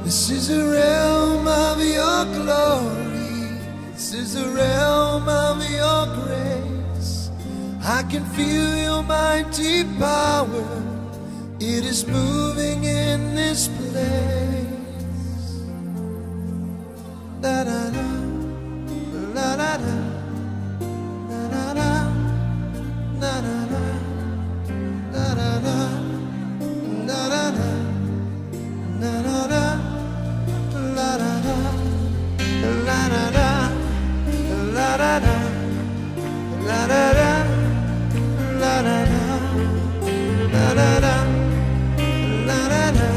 This is the realm of your glory. This is the realm of your grace. I can feel your mighty power. It is moving in this place. Da da da, la da da, da da da, da da da, da da da, da da da, da da da. La da da, la da da, la da da, la da da, la da da, la da da, la da da,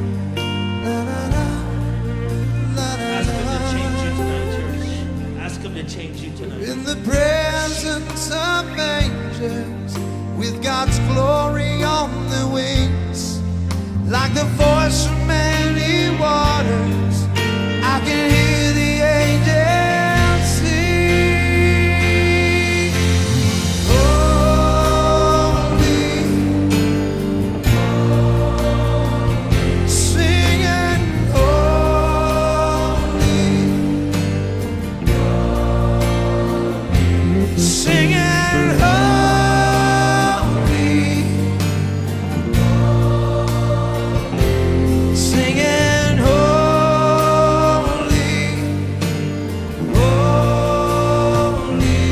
la da da. Ask him to change you tonight, church. Ask him to change you tonight. In the presence of angels, with God's glory on the wings, like the voice of many waters, I can hear the angels sing. Holy, singing holy, singing holy, singing holy, holy.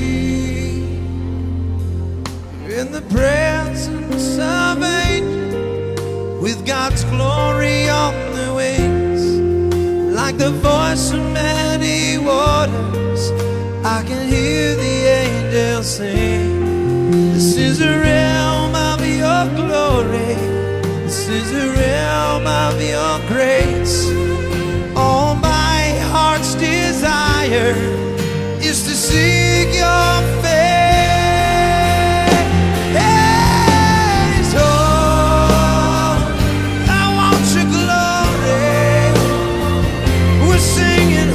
In the presence of angels, with God's glory on the wings, like the voice of many waters, I can hear the angels sing. This is the realm of your glory. This is the realm of your grace. All my heart's desire is to seek your face. Oh, I want your glory. We're singing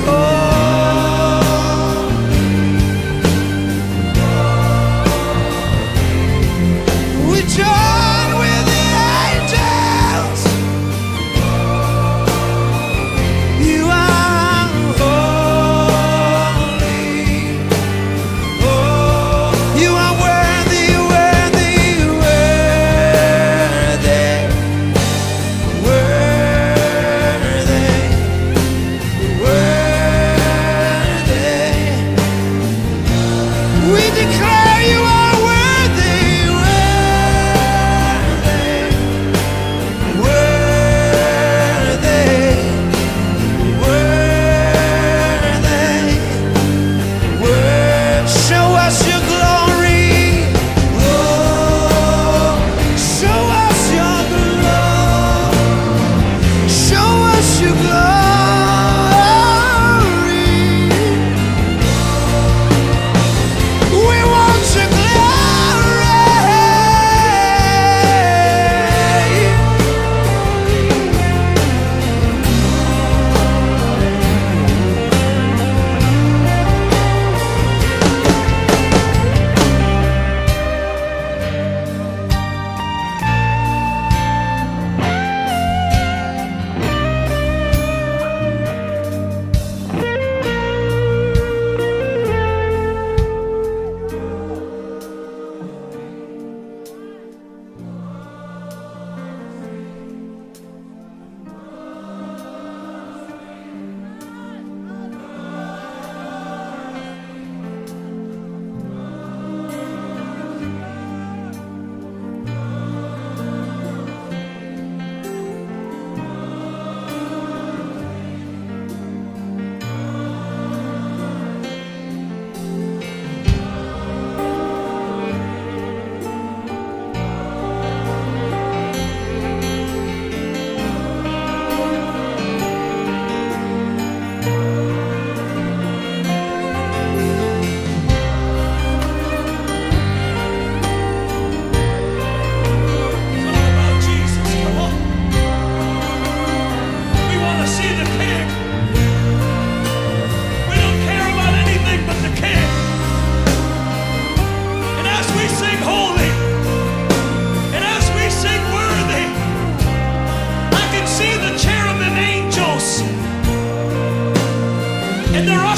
oh,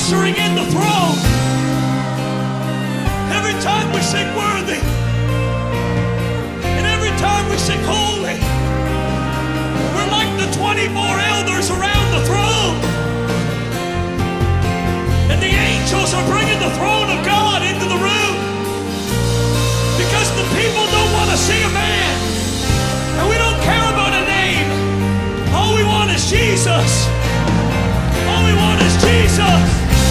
ushering in the throne. Every time we sing worthy, and every time we sing holy, we're like the 24 elders around the throne. And the angels are bringing the throne of God into the room, because the people don't want to see a man, and we don't care about a name. All we want is Jesus. All we want is Jesus.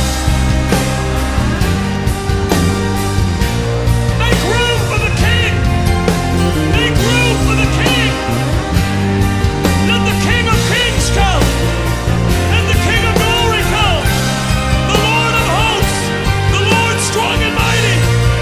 Make room for the King. Make room for the King. Let the King of Kings come. Let the King of Glory come. The Lord of hosts. The Lord strong and mighty.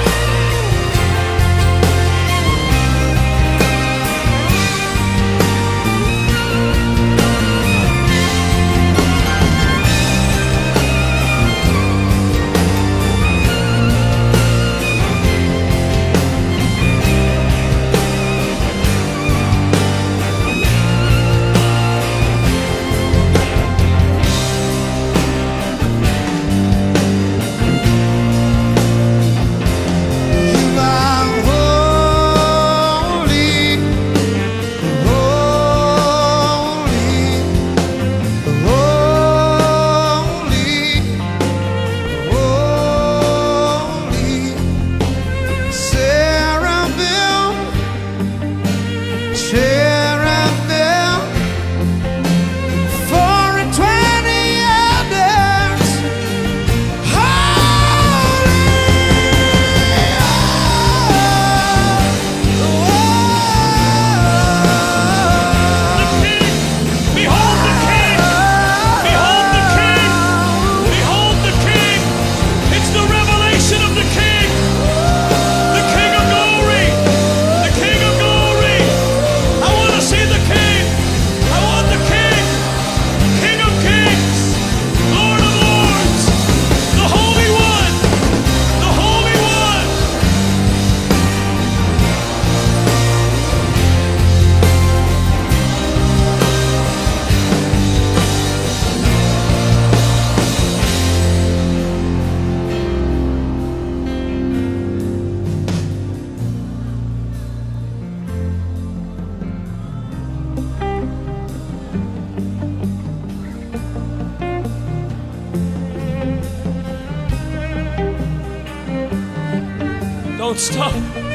Don't stop.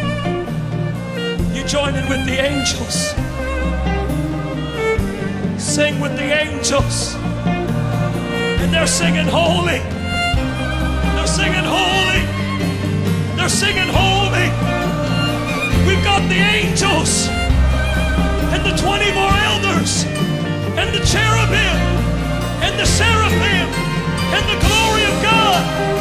You join in with the angels. Sing with the angels. And they're singing holy. They're singing holy. They're singing holy. We've got the angels and the 24 elders and the cherubim and the seraphim and the glory of God.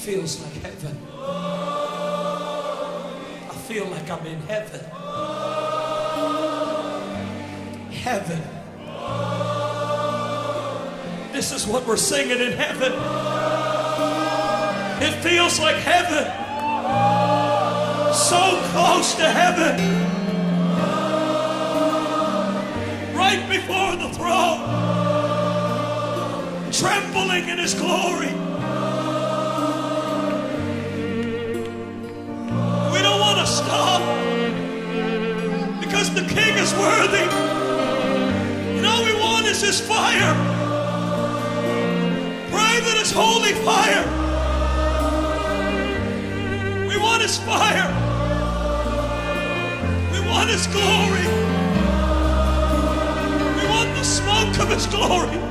feels like heaven. I feel like I'm in heaven. Heaven. This is what we're singing in heaven. It feels like heaven. So close to heaven. Right before the throne. Trembling in His glory. We don't want to stop because the King is worthy. And all we want is His fire. Pray that His holy fire. We want His fire. We want His glory. We want the smoke of His glory.